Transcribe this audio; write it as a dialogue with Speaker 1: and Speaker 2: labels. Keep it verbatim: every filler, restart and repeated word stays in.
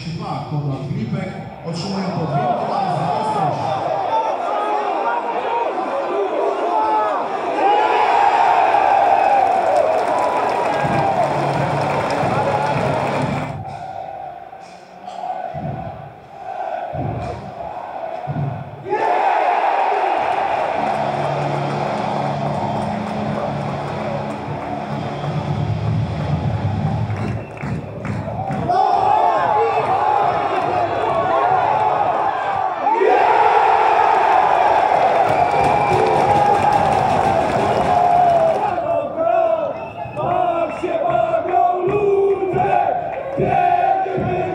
Speaker 1: trzydzieści dwa Konrad Filipek otrzymują po dwie minuty za ostrość.
Speaker 2: Się bawią ludzie, kiedy